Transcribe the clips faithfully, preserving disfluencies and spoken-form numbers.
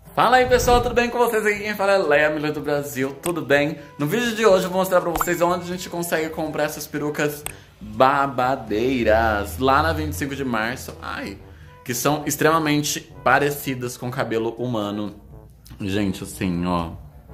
Fala aí pessoal, tudo bem com vocês? Aqui quem fala é Leia, Milha do Brasil, tudo bem? No vídeo de hoje eu vou mostrar pra vocês onde a gente consegue comprar essas perucas babadeiras lá na vinte e cinco de março, ai, que são extremamente parecidas com cabelo humano. Gente, assim, ó,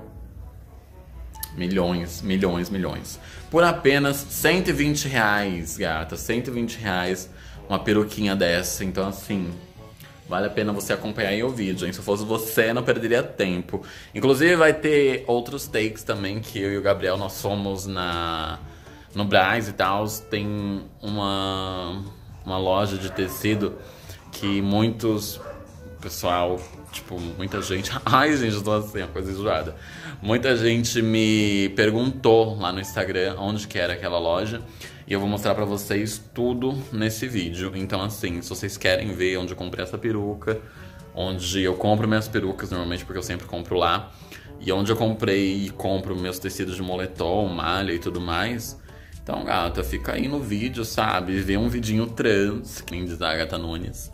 milhões, milhões, milhões. Por apenas cento e vinte reais, gata, cento e vinte reais uma peruquinha dessa, então assim... vale a pena você acompanhar aí o vídeo, hein? Se eu fosse você, não perderia tempo. Inclusive vai ter outros takes também, que eu e o Gabriel, nós somos na, no Brás e tal. Tem uma, uma loja de tecido que muitos... pessoal, tipo, muita gente... ai, gente, eu tô assim, uma coisa enjoada. Muita gente me perguntou lá no Instagram onde que era aquela loja. E eu vou mostrar pra vocês tudo nesse vídeo. Então assim, se vocês querem ver onde eu comprei essa peruca, onde eu compro minhas perucas normalmente, porque eu sempre compro lá, e onde eu comprei e compro meus tecidos de moletom, malha e tudo mais, então gata, fica aí no vídeo, sabe? Vê um vidinho trans, que nem diz a Agatha Nunes.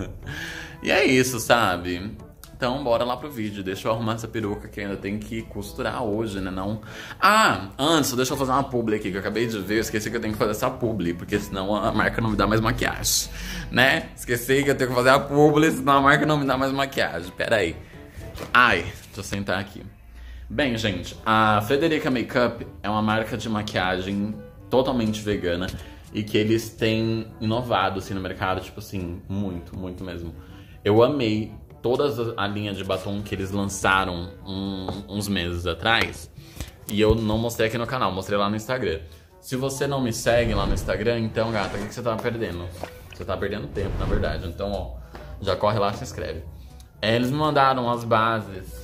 E é isso, sabe? Então bora lá pro vídeo, deixa eu arrumar essa peruca que ainda tem que costurar hoje, né não? Ah, antes, deixa eu fazer uma publi aqui, que eu acabei de ver, eu esqueci que eu tenho que fazer essa publi, porque senão a marca não me dá mais maquiagem, né? Esqueci que eu tenho que fazer a publi, senão a marca não me dá mais maquiagem, pera aí. Ai, deixa eu sentar aqui. Bem, gente, a Frederica Makeup é uma marca de maquiagem totalmente vegana e que eles têm inovado, assim, no mercado, tipo assim, muito, muito mesmo. Eu amei toda a linha de batom que eles lançaram um, uns meses atrás. E eu não mostrei aqui no canal, mostrei lá no Instagram. Se você não me segue lá no Instagram, então, gata, o que, que você tá perdendo? Você tá perdendo tempo, na verdade. Então, ó, já corre lá e se inscreve. É, eles me mandaram as bases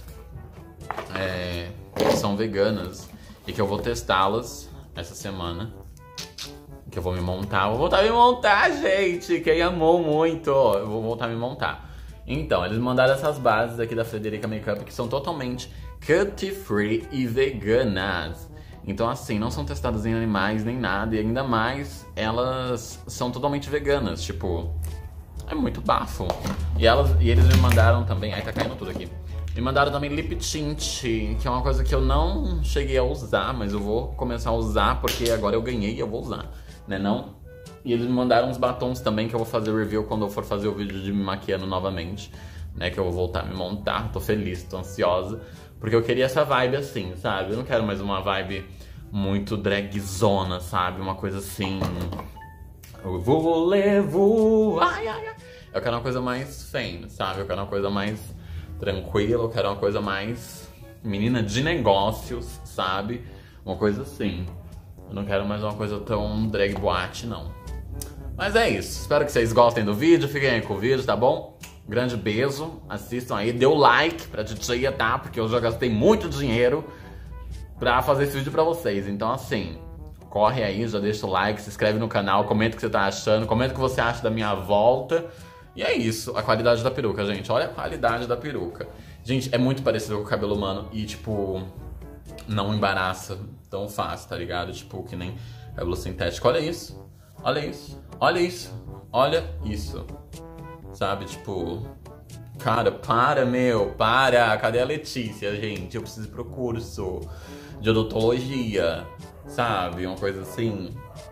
é, que são veganas e que eu vou testá-las essa semana. Que eu vou me montar. Vou voltar a me montar, gente! Quem amou muito, ó, eu vou voltar a me montar. Então, eles mandaram essas bases aqui da Frederica Makeup que são totalmente cruelty-free e veganas. Então, assim, não são testadas em animais nem nada. E ainda mais, elas são totalmente veganas. Tipo, é muito bafo. E, elas, e eles me mandaram também... ai, tá caindo tudo aqui. Me mandaram também lip tint, que é uma coisa que eu não cheguei a usar, mas eu vou começar a usar porque agora eu ganhei e eu vou usar, né não? E eles me mandaram uns batons também que eu vou fazer o review quando eu for fazer o vídeo de me maquiando novamente, né? Que eu vou voltar a me montar, tô feliz, tô ansiosa. Porque eu queria essa vibe assim, sabe? Eu não quero mais uma vibe muito dragzona, sabe? Uma coisa assim... eu vou levo... ai, ai, ai. Eu quero uma coisa mais fame, sabe? Eu quero uma coisa mais tranquila, eu quero uma coisa mais... menina de negócios, sabe? Uma coisa assim. Eu não quero mais uma coisa tão drag boate, não. Mas é isso, espero que vocês gostem do vídeo, fiquem aí com o vídeo, tá bom? Grande beijo, assistam aí, dê o like pra titia, tá? Porque eu já gastei muito dinheiro pra fazer esse vídeo pra vocês. Então assim, corre aí, já deixa o like, se inscreve no canal, comenta o que você tá achando, comenta o que você acha da minha volta. E é isso, a qualidade da peruca, gente, olha a qualidade da peruca. Gente, é muito parecido com o cabelo humano e tipo, não embaraça tão fácil, tá ligado? Tipo, que nem cabelo sintético, olha isso. Olha isso, olha isso, olha isso. Sabe, tipo... cara, para, meu, para. Cadê a Letícia, gente? Eu preciso ir pro curso de odontologia, sabe? Uma coisa assim.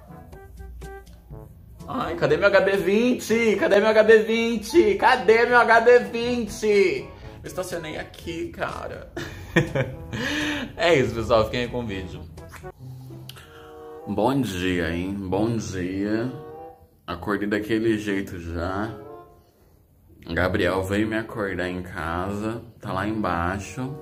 Ai, cadê meu H B vinte? Cadê meu H B vinte? Cadê meu H B vinte? Eu estacionei aqui, cara. É isso, pessoal, fiquem aí com o vídeo. Bom dia, hein? Bom dia. Acordei daquele jeito já. Gabriel veio me acordar em casa. Tá lá embaixo.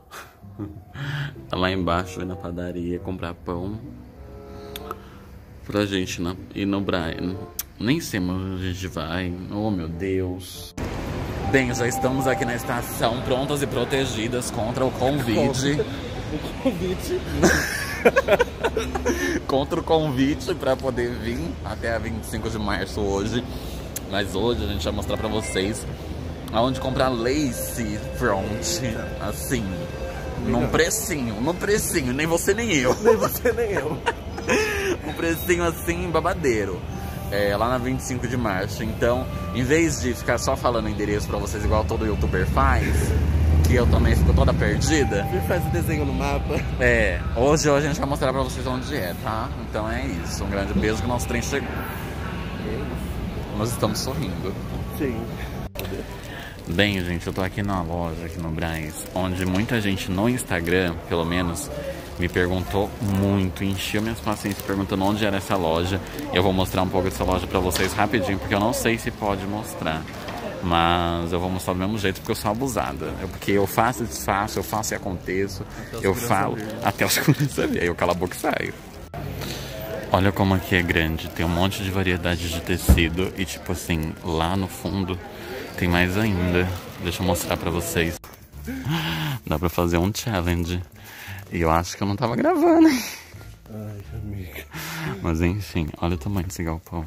Tá lá embaixo, na padaria, comprar pão pra gente na, ir no Brian. Nem sei onde a gente vai. Oh, meu Deus. Bem, já estamos aqui na estação, prontas e protegidas contra o Covid. O convite. Contra o convite pra poder vir até a vinte e cinco de março hoje. Mas hoje a gente vai mostrar pra vocês aonde comprar lace front, assim, num precinho, num precinho, nem você nem eu. Nem você nem eu. Um precinho assim, babadeiro. É, lá na vinte e cinco de março. Então, em vez de ficar só falando endereço pra vocês igual todo youtuber faz, que eu também fico toda perdida. Você faz o desenho no mapa. É, hoje, hoje a gente vai mostrar pra vocês onde é, tá? Então é isso, um grande beijo que o nosso trem chegou. Nós estamos sorrindo. Sim. Bem, gente, eu tô aqui na loja, aqui no Brás, onde muita gente no Instagram, pelo menos, me perguntou muito, encheu minhas paciências perguntando onde era essa loja. Eu vou mostrar um pouco dessa loja pra vocês rapidinho, porque eu não sei se pode mostrar. Mas eu vou mostrar do mesmo jeito, porque eu sou abusada. Eu, porque eu faço e desfaço, eu faço e aconteço, eu falo até os segurança ver. Aí eu calo a boca e saio. Olha como aqui é grande, tem um monte de variedade de tecido. E tipo assim, lá no fundo tem mais ainda. Deixa eu mostrar pra vocês. Dá pra fazer um challenge. E eu acho que eu não tava gravando, hein? Ai, amiga. Mas enfim, olha o tamanho desse galpão.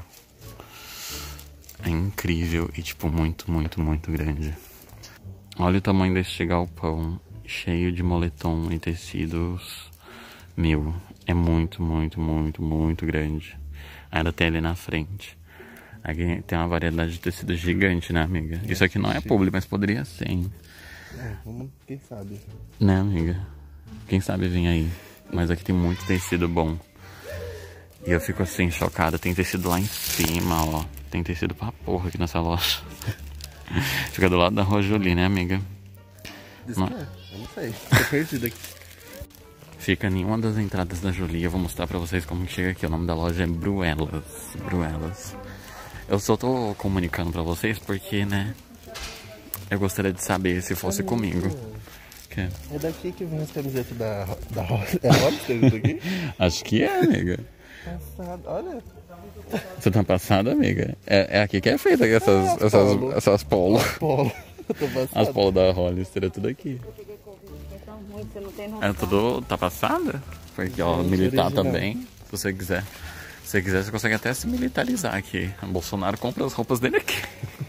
É incrível e tipo muito, muito, muito grande. Olha o tamanho desse galpão, cheio de moletom e tecidos. Meu, é muito, muito, muito, muito grande. Ainda tem ali na frente. Aqui tem uma variedade de tecido gigante, né, amiga? Isso aqui não é publi, mas poderia ser, hein? É, vamos, quem sabe. Né, amiga? Quem sabe vir aí. Mas aqui tem muito tecido bom. E eu fico assim, chocada. Tem tecido lá em cima, ó. Tem tecido pra porra aqui nessa loja. Fica do lado da Rua Jolie, né, amiga? Diz não. Que é. Eu não sei. Tô perdido aqui. Fica em uma das entradas da Jolie. Eu vou mostrar pra vocês como que chega aqui. O nome da loja é Bruelas. Bruelas. Eu só tô comunicando pra vocês porque, né? Eu gostaria de saber se fosse Amigo. comigo. Que? É daqui que vem as camisetas da, da Hollister. É Hollister isso aqui? Acho que é, amiga. Passado. Olha. Você tá passada, amiga? É, é aqui que é feita essas, é, essas, polo. essas polo. Polo. Eu tô passado. As polos da Hollister, é tudo aqui. É tudo... Tá passada? Porque, ó, militar original. também. Se você quiser. Se você quiser, você consegue até se militarizar aqui. O Bolsonaro compra as roupas dele aqui.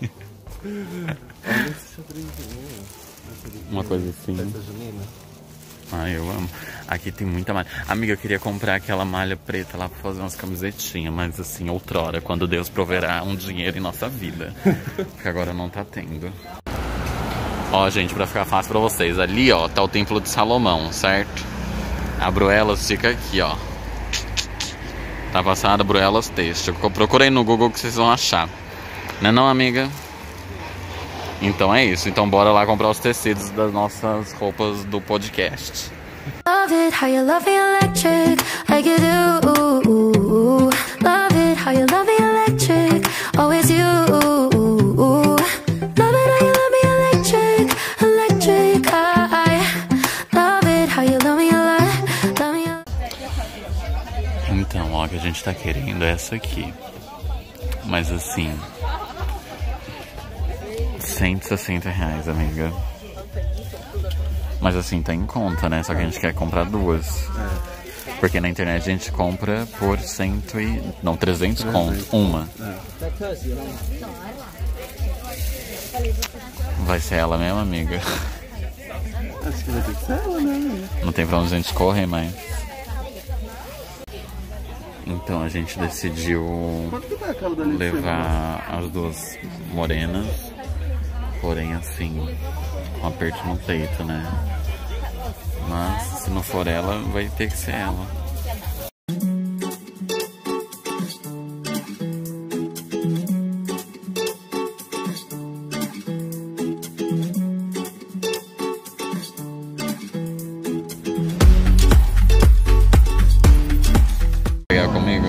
Olha esse xadrezinho. Uma coisa assim. Festa junina. Ai, eu amo. Aqui tem muita malha. Amiga, eu queria comprar aquela malha preta lá pra fazer umas camisetinhas, mas assim, outrora, quando Deus proverá um dinheiro em nossa vida. Porque agora não tá tendo. Ó, gente, pra ficar fácil pra vocês, ali, ó, tá o Templo de Salomão, certo? A Bruelas fica aqui, ó. Tá passada Bruelas Têxtil. Procurei no Google que vocês vão achar. Não é não, amiga? Então é isso. Então bora lá comprar os tecidos das nossas roupas do podcast. Love it how you love me electric like you do. Love it how you love me electric, always you. Love it how you love me electric, electric. I love it how you love me ele- love me. Então, ó, o que a gente tá querendo é essa aqui. Mas assim, cento e sessenta reais, amiga. Mas assim, tá em conta, né? Só que a gente quer comprar duas. Porque na internet a gente compra por cento e... Não, trezentos conto. Uma. Vai ser ela mesmo, amiga? Acho que vai ter que ser ela, né, amiga? Não tem pra onde a gente correr mais. Então a gente decidiu Quanto que tá aquela dali? levar as duas morenas. Porém, assim, com um aperto no peito, né? Mas, se não for ela, vai ter que ser ela. Pegar comigo?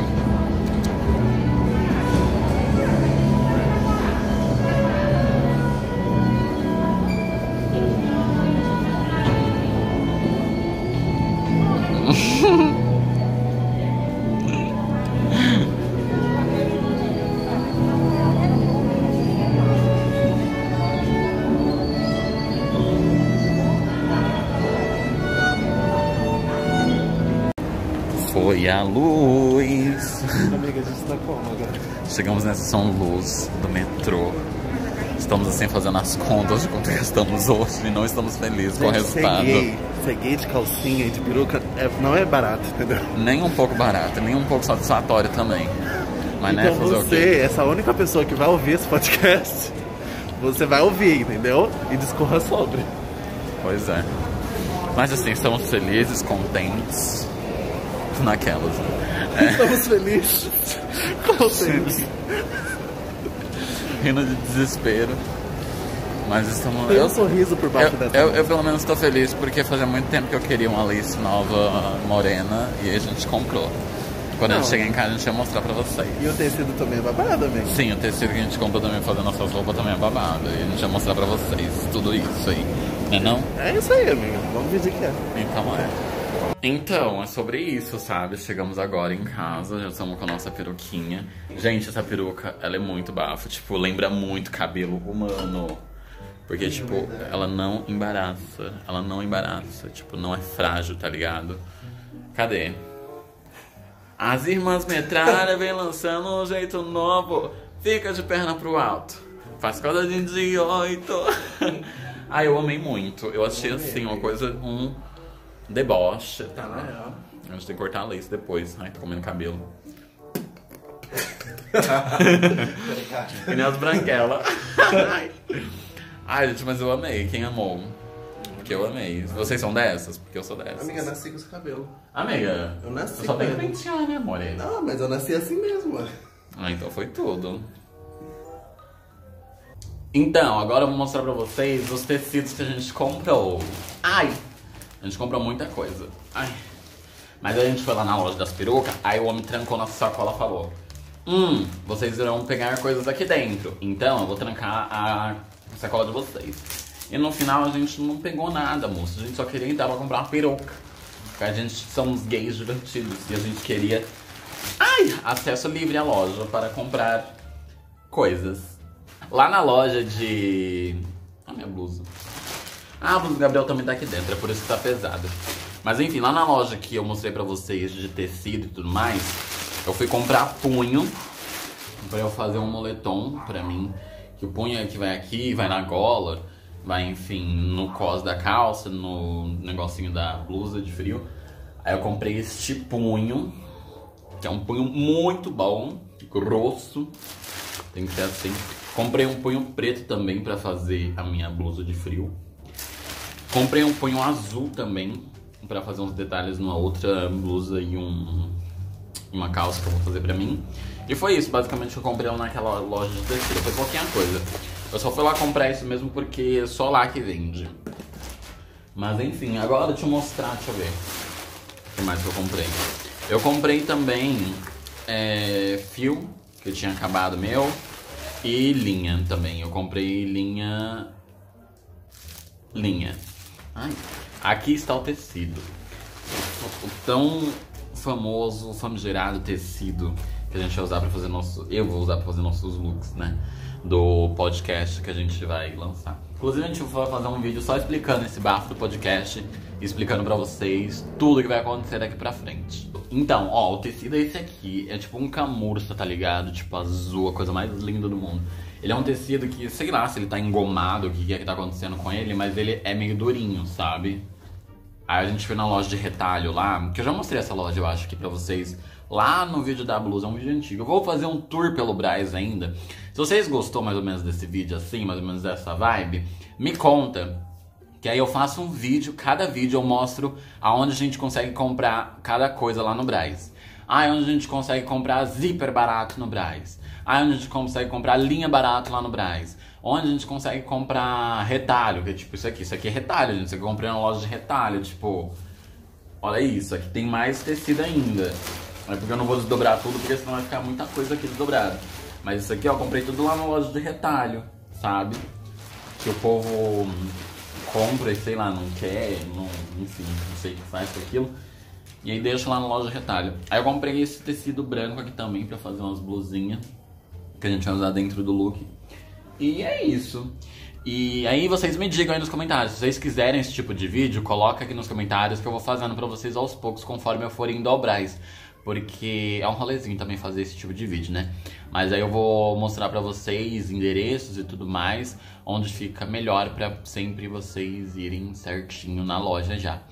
Foi a luz. Amiga, a gente tá como agora? Chegamos nessa São Luz do metrô. Estamos assim fazendo as contas de quanto gastamos hoje e não estamos felizes com o resultado. Ser gay, ser gay de calcinha e de peruca é, não é barato, entendeu? Nem um pouco barato, nem um pouco satisfatório também. Mas Então né, fazer o você, quê? essa única pessoa que vai ouvir esse podcast, você vai ouvir, entendeu? E discorra sobre. Pois é. Mas assim, estamos felizes, contentes. Naquelas. É. Estamos felizes. Contentes. Rindo de desespero. Mas estamos... Tem um eu, sorriso por baixo eu, dessa. Eu, eu pelo menos estou feliz porque fazia muito tempo que eu queria uma Alice nova morena e a gente comprou. Quando Não. a gente chegar em casa a gente vai mostrar pra vocês. E o tecido também é babado, amigo? Sim, o tecido que a gente comprou também pra fazer nossas roupas também é babado. E a gente vai mostrar pra vocês tudo isso aí. Não é não? É isso aí, amigo. Vamos dizer que é. Então é. Então, é sobre isso, sabe? Chegamos agora em casa, já estamos com a nossa peruquinha. Gente, essa peruca, ela é muito bafo. Tipo, lembra muito cabelo humano. Porque, tipo, ela não embaraça. Ela não embaraça. Tipo, não é frágil, tá ligado? Cadê? As irmãs Metralha vem lançando um jeito novo. Fica de perna pro alto. Faz quadradinho de oito. Ah, eu amei muito. Eu achei assim, uma coisa, um deboche, tá? A gente tem que cortar a lace depois. Ai, tô comendo cabelo. E nem as branquelas. Ai, gente, mas eu amei. Quem amou? Porque eu amei. Vocês são dessas? Porque eu sou dessas. Amiga, eu nasci com esse cabelo. Amiga, Eu nasci eu só com tenho que ele. pentear, né, amor? Não, mas eu nasci assim mesmo, mano. Ah, então foi tudo. Então, agora eu vou mostrar pra vocês os tecidos que a gente comprou. Ai! A gente comprou muita coisa. Ai. Mas a gente foi lá na loja das perucas, aí o homem trancou nossa sacola e falou: Hum, vocês irão pegar coisas aqui dentro. Então eu vou trancar a sacola de vocês. E no final a gente não pegou nada, moço. A gente só queria entrar pra comprar uma peruca. Porque a gente somos gays divertidos e a gente queria, ai, acesso livre à loja para comprar coisas. Lá na loja de... A minha blusa. Ah, a blusa do Gabriel também tá aqui dentro, é por isso que tá pesada. Mas enfim, lá na loja que eu mostrei pra vocês de tecido e tudo mais, eu fui comprar punho pra eu fazer um moletom pra mim. Que o punho é que vai aqui, vai na gola, vai, enfim, no cos da calça, no negocinho da blusa de frio. Aí eu comprei este punho, que é um punho muito bom, grosso, tem que ser assim. Comprei um punho preto também pra fazer a minha blusa de frio. Comprei um punho azul também pra fazer uns detalhes numa outra blusa e um, uma calça que eu vou fazer pra mim. E foi isso, basicamente, que eu comprei lá naquela loja de tecido. Foi pouquinha coisa. Eu só fui lá comprar isso mesmo porque é só lá que vende. Mas enfim, agora deixa eu mostrar, deixa eu ver o que mais que eu comprei. Eu comprei também é, fio, que tinha acabado meu, e linha também. Eu comprei linha... Linha. Ai, aqui está o tecido. O, o tão famoso, famigerado tecido que a gente vai usar pra fazer nosso... Eu vou usar pra fazer nossos looks, né? Do podcast que a gente vai lançar. Inclusive a gente vai fazer um vídeo só explicando esse bafo do podcast e explicando pra vocês tudo que vai acontecer daqui pra frente. Então, ó, o tecido é esse aqui. É tipo um camurça, tá ligado? Tipo azul, a coisa mais linda do mundo. Ele é um tecido que, sei lá se ele tá engomado, o que é que tá acontecendo com ele, mas ele é meio durinho, sabe? Aí a gente foi na loja de retalho lá, que eu já mostrei essa loja, eu acho, aqui pra vocês, lá no vídeo da blusa, é um vídeo antigo. Eu vou fazer um tour pelo Brás ainda. Se vocês gostou mais ou menos desse vídeo assim, mais ou menos dessa vibe, me conta, que aí eu faço um vídeo, cada vídeo eu mostro aonde a gente consegue comprar cada coisa lá no Brás. Ah, onde a gente consegue comprar zíper barato no Brás. Ah, onde a gente consegue comprar linha barato lá no Brás. Onde a gente consegue comprar retalho, que é tipo isso aqui. Isso aqui é retalho, gente. Isso aqui eu comprei na loja de retalho, tipo... Olha isso, aqui tem mais tecido ainda. É porque eu não vou desdobrar tudo, porque senão vai ficar muita coisa aqui desdobrada. Mas isso aqui, ó, eu comprei tudo lá na loja de retalho, sabe? Que o povo compra e, sei lá, não quer, não, enfim, não sei o que faz com aquilo. E aí deixa lá na loja de retalho. Aí eu comprei esse tecido branco aqui também pra fazer umas blusinhas que a gente vai usar dentro do look. E é isso. E aí vocês me digam aí nos comentários. Se vocês quiserem esse tipo de vídeo, coloca aqui nos comentários que eu vou fazendo pra vocês aos poucos, conforme eu for indo ao Brás. Porque é um rolezinho também fazer esse tipo de vídeo, né? Mas aí eu vou mostrar pra vocês endereços e tudo mais, onde fica melhor pra sempre vocês irem certinho na loja já.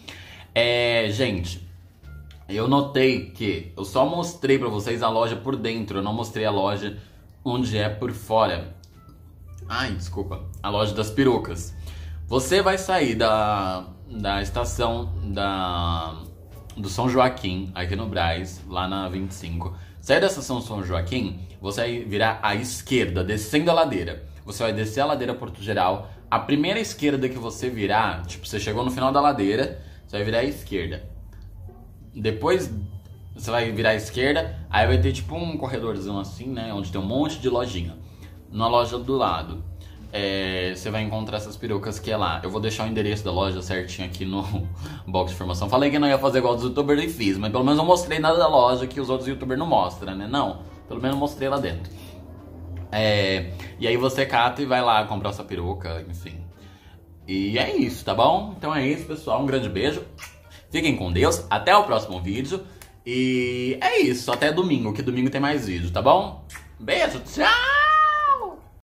É, gente, eu notei que eu só mostrei pra vocês a loja por dentro, eu não mostrei a loja onde é por fora. Ai, desculpa, a loja das perucas. Você vai sair da, da estação da, do São Joaquim, aqui no Brás, lá na vinte e cinco. Sair da estação São Joaquim, você vai virar à esquerda, descendo a ladeira. Você vai descer a ladeira Porto Geral. A primeira esquerda que você virar, tipo, você chegou no final da ladeira, você vai virar à esquerda. Depois você vai virar à esquerda, aí vai ter tipo um corredorzão assim, né? Onde tem um monte de lojinha. Na loja do lado, é, você vai encontrar essas perucas que é lá. Eu vou deixar o endereço da loja certinho aqui no box de informação. Falei que não ia fazer igual dos youtubers e fiz, mas pelo menos eu mostrei nada da loja que os outros youtubers não mostram, né? Não, pelo menos eu mostrei lá dentro. É, e aí você cata e vai lá comprar sua peruca, enfim. E é isso, tá bom? Então é isso, pessoal. Um grande beijo. Fiquem com Deus. Até o próximo vídeo. E é isso. Até domingo, que domingo tem mais vídeo, tá bom? Beijo, tchau!